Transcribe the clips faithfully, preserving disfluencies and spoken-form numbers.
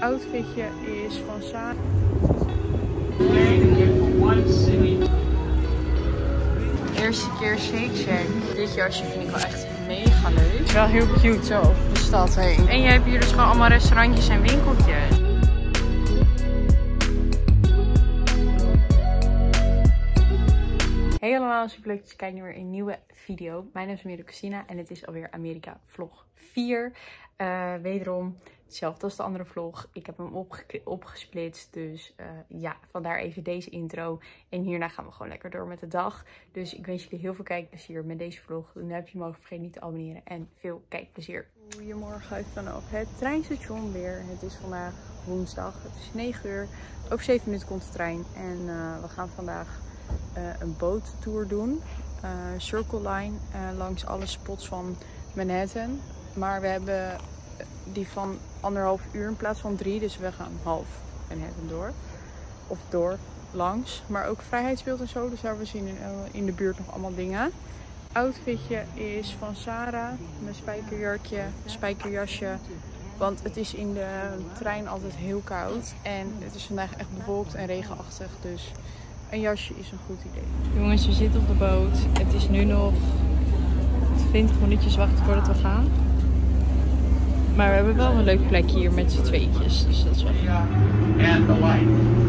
Outfitje is van Sarah. Eerste keer Shake Shack. Dit jasje vind ik wel echt mega leuk. Het is wel heel cute zo over de stad heen. En je hebt hier dus gewoon allemaal restaurantjes en winkeltjes. Hey allemaal, super leuk dat je kijkt naar weer een nieuwe video. Mijn naam is Mirjam Christina en het is alweer Amerika vlog vier. Uh, wederom hetzelfde als de andere vlog. Ik heb hem opge opgesplitst, dus uh, ja, vandaar even deze intro. En hierna gaan we gewoon lekker door met de dag. Dus ik wens jullie heel veel kijkplezier met deze vlog. Nu heb je mogen vergeten niet te abonneren en veel kijkplezier. Goedemorgen uit vanaf het treinstation weer. Het is vandaag woensdag, het is negen uur. Over zeven minuten komt de trein en uh, we gaan vandaag Uh, een boottour doen, uh, Circle Line, uh, langs alle spots van Manhattan. Maar we hebben die van anderhalf uur in plaats van drie, dus we gaan half Manhattan door. Of door, langs. Maar ook Vrijheidsbeeld en zo, dus daar we zien in, uh, in de buurt nog allemaal dingen. Outfitje is van Sarah, mijn spijkerjurkje, spijkerjasje. Want het is in de trein altijd heel koud en het is vandaag echt bewolkt en regenachtig, dus een jasje is een goed idee. Jongens, we zitten op de boot. Het is nu nog twintig minuutjes wachten voordat we gaan. Maar we hebben wel een leuk plekje hier met z'n tweetjes. Dus dat is wel fijn. And the light.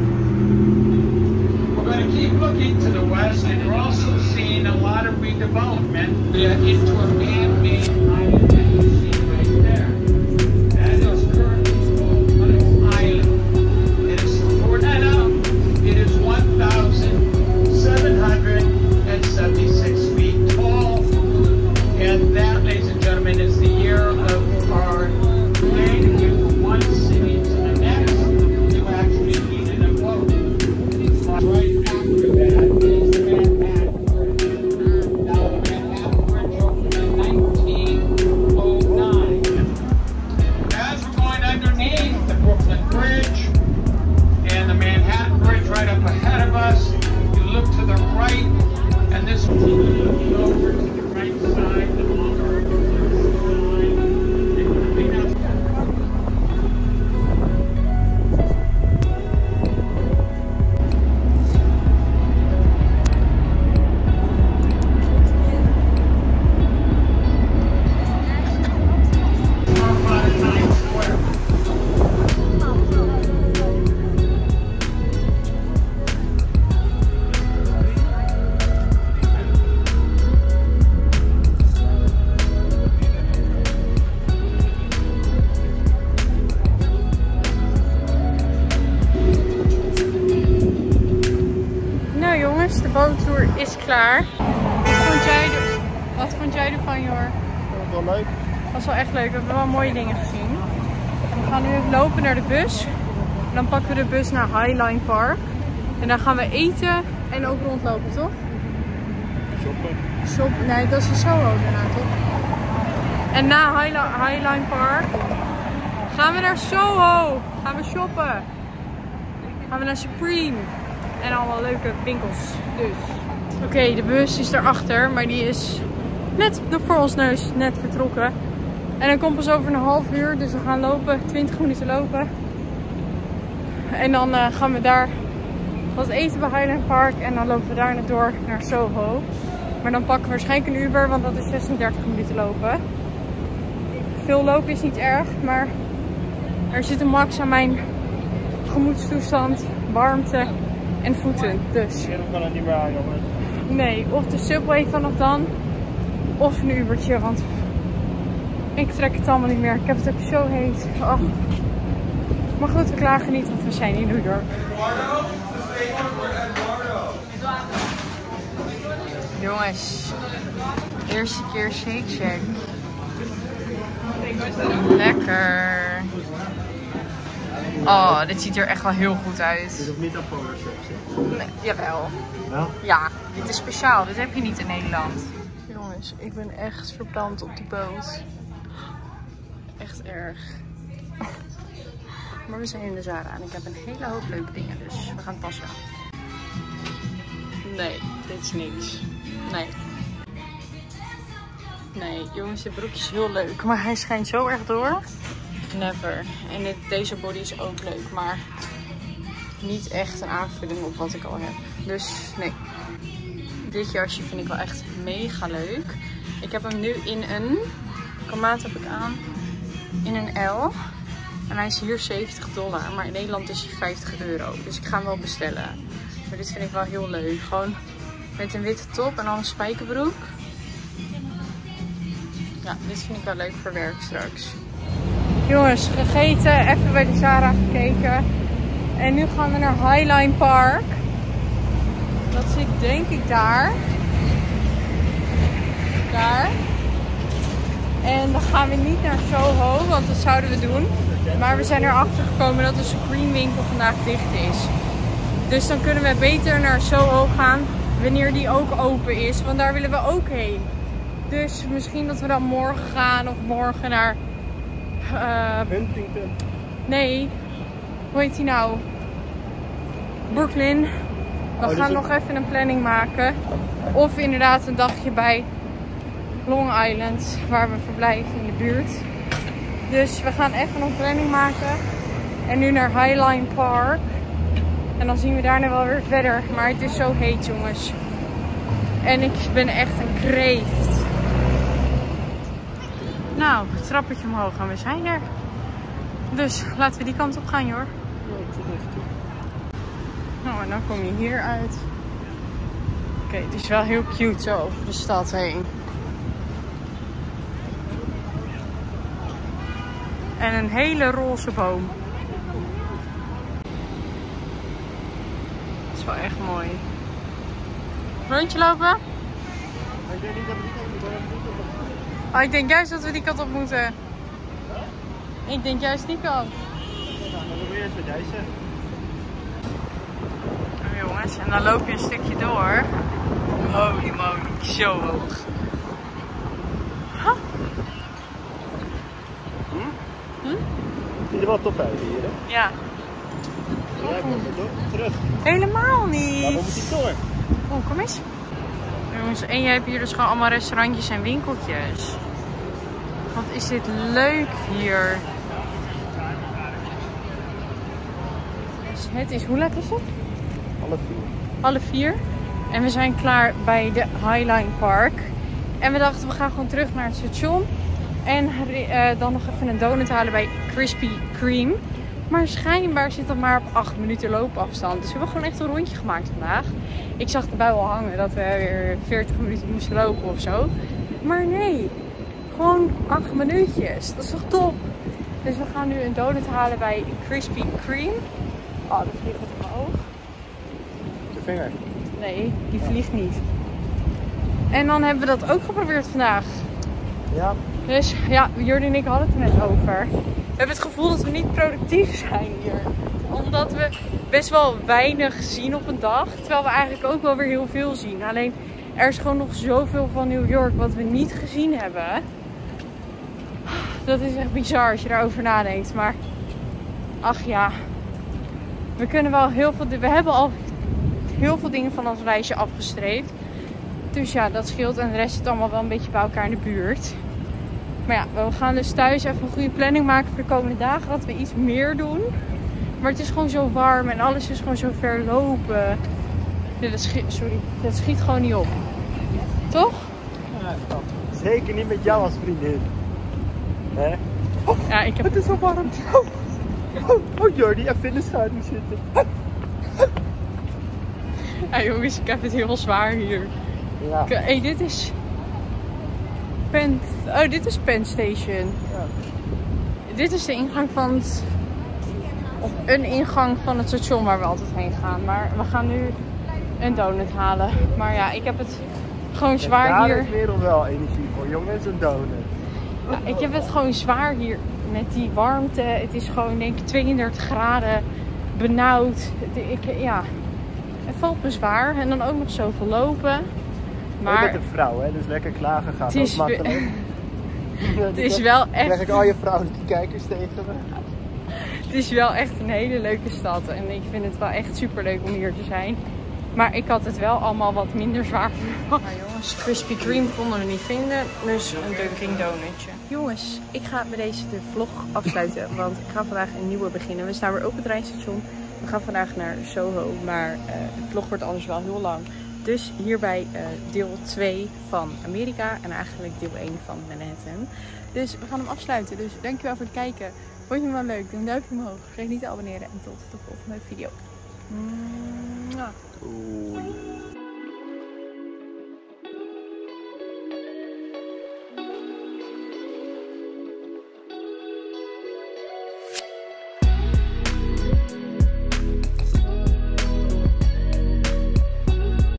We're going to keep looking to the west and we're also seeing a lot of redevelopment into a man-made island that you see right there. That is currently called an island. It is supported up. It is one thousand seven hundred seventy-six feet tall, and that, ladies and gentlemen, is the year of our landing from one city to the next. You actually needed a boat. Right after that is the Manhattan Bridge. Now the Manhattan Bridge opened in nineteen oh nine. As we're going underneath the Brooklyn Bridge and the Manhattan Bridge right up ahead of us, you look to the right, and this will take you looking over to the right side along our line. De boottour is klaar. Wat vond jij, er, wat vond jij ervan, Jor? Dat was wel leuk. Dat was wel echt leuk. We hebben wel mooie dingen gezien. We gaan nu even lopen naar de bus. En dan pakken we de bus naar Highline Park. En dan gaan we eten en ook rondlopen, toch? Shoppen. Shop, nee, dat is de Soho daarna, toch? En na Highline, Highline Park gaan we naar Soho. Gaan we shoppen. Gaan we naar Supreme. En allemaal leuke winkels. Dus. Oké, okay, de bus is daarachter. Maar die is net voor ons neus net vertrokken. En dan komt pas over een half uur. Dus we gaan lopen. twintig minuten lopen. En dan uh, gaan we daar wat eten bij Highland Park. En dan lopen we daarna door naar Soho. Maar dan pakken we waarschijnlijk een Uber. Want dat is zesendertig minuten lopen. Veel lopen is niet erg. Maar er zit een max aan mijn gemoedstoestand. Warmte. En voeten, dus. Ik kan het niet meer aan, jongen. Nee, of de Subway vanaf dan. Of een Ubertje, want ik trek het allemaal niet meer. Ik heb het ook zo heet. Oh. Maar goed, we klagen niet, want we zijn in New York. Jongens, eerste keer Shake Shack. Lekker. Oh, dit ziet er echt wel heel goed uit. Dit is ook niet een powershop. Nee, jawel. Ja? Ja, dit is speciaal. Dit heb je niet in Nederland. Jongens, ik ben echt verbrand op die boot. Echt erg. Maar we zijn in de Zara en ik heb een hele hoop leuke dingen, dus we gaan passen. Nee, dit is niks. Nee. Nee, jongens, dit broekje is heel leuk, maar hij schijnt zo erg door. never. En dit, deze body is ook leuk, maar niet echt een aanvulling op wat ik al heb. Dus nee, dit jasje vind ik wel echt mega leuk. Ik heb hem nu in een, welke maat heb ik aan? In een L. En hij is hier zeventig dollar, maar in Nederland is hij vijftig euro. Dus ik ga hem wel bestellen. Maar dit vind ik wel heel leuk. Gewoon met een witte top en dan een spijkerbroek. Ja, dit vind ik wel leuk voor werk straks. Jongens, gegeten, even bij de Zara gekeken. En nu gaan we naar Highline Park. Dat zit denk ik daar. Daar. En dan gaan we niet naar Soho, want dat zouden we doen. Maar we zijn erachter gekomen dat de Supreme winkel vandaag dicht is. Dus dan kunnen we beter naar Soho gaan wanneer die ook open is. Want daar willen we ook heen. Dus misschien dat we dan morgen gaan of morgen naar... Uh, Huntington. Nee, hoe heet die nou? Brooklyn. We Oh, gaan is... nog even een planning maken. Of inderdaad een dagje bij Long Island, waar we verblijven in de buurt. Dus we gaan even een planning maken. En nu naar Highline Park. En dan zien we daarna wel weer verder. Maar het is zo heet, jongens. En ik ben echt een kreeft. Nou, het trappetje omhoog en we zijn er. Dus laten we die kant op gaan, hoor. Nou, en dan kom je hier uit. Oké, het is wel heel cute zo over de stad heen. En een hele roze boom. Dat is wel echt mooi. Rondje lopen? Ik denk niet dat we die kant op moeten. Oh, ik denk juist dat we die kant op moeten. Ik denk juist die kant. Nou, dan doen we eerst wat jij zegt. Oh, jongens, en dan loop je een stukje door. Holy moly, zo hoog. Huh? Hm? Hm? Ziet er wel tof uit hier, hè? Ja. Jij komt door. Terug. Helemaal niet. Waarom moet hij door? Oh, kom eens. Jongens, en jij hebt hier dus gewoon allemaal restaurantjes en winkeltjes. Wat is dit leuk hier. Dus het is, hoe laat is het? Half vier. Half vier. En we zijn klaar bij de Highline Park. En we dachten, we gaan gewoon terug naar het station. En uh, dan nog even een donut halen bij Krispy Kreme. Maar schijnbaar zit dat maar op acht minuten loopafstand. Dus we hebben gewoon echt een rondje gemaakt vandaag. Ik zag erbij al hangen dat we weer veertig minuten moesten lopen of zo. Maar nee, gewoon acht minuutjes. Dat is toch top? Dus we gaan nu een donut halen bij Krispy Kreme. Oh, dat vliegt het omhoog. De vinger. Nee, die vliegt niet. En dan hebben we dat ook geprobeerd vandaag. Ja. Dus ja, Jordi en ik hadden het er net over. We hebben het gevoel dat we niet productief zijn hier. Omdat we best wel weinig zien op een dag. Terwijl we eigenlijk ook wel weer heel veel zien. Alleen er is gewoon nog zoveel van New York wat we niet gezien hebben. Dat is echt bizar als je daarover nadenkt. Maar ach ja, we kunnen wel heel veel... We hebben al heel veel dingen van ons reisje afgestreept. Dus ja, dat scheelt. En de rest zit allemaal wel een beetje bij elkaar in de buurt. Maar ja, we gaan dus thuis even een goede planning maken voor de komende dagen. Dat we iets meer doen. Maar het is gewoon zo warm en alles is gewoon zo ver lopen. Ja, dat schiet, sorry, dat schiet gewoon niet op. Toch? Ja, zeker niet met jou als vriendin. Hè? Oh, ja, ik heb... het is zo warm. Oh, oh, oh Jordi, even in de schaduw zitten. Ja jongens, ik heb het heel zwaar hier. Ja. Hé, hey, dit is... Penn... Oh, dit is Penn Station. Ja. Dit is de ingang van het... Of een ingang van het station waar we altijd heen gaan. Maar we gaan nu een donut halen. Maar ja, ik heb het gewoon zwaar daar hier. Daar is wereld wel energie voor, jongens, een donut. Ja, ik heb het gewoon zwaar hier met die warmte. Het is gewoon denk ik tweeëndertig graden. Benauwd. Ik, ja, het valt me zwaar. En dan ook nog zoveel lopen. Maar je bent een vrouw, hè? Dus lekker klagen gaat het is, ook makkelijk. het is wel echt... Dan krijg ik al je vrouwelijke kijkers tegen me. Het is wel echt een hele leuke stad. En ik vind het wel echt super leuk om hier te zijn. Maar ik had het wel allemaal wat minder zwaar verwacht. Nou jongens, Krispy Kreme konden we niet vinden. Dus een Dunkin' Donutje. Jongens, ik ga bij deze de vlog afsluiten. Want ik ga vandaag een nieuwe beginnen. We staan weer op het treinstation. We gaan vandaag naar Soho. Maar uh, de vlog wordt anders wel heel lang. Dus hierbij uh, deel twee van Amerika. En eigenlijk deel één van Manhattan. Dus we gaan hem afsluiten. Dus dankjewel voor het kijken. Vond je hem wel leuk? Doe een duimpje omhoog. Vergeet niet te abonneren. En tot de volgende video. Mwah. Oei.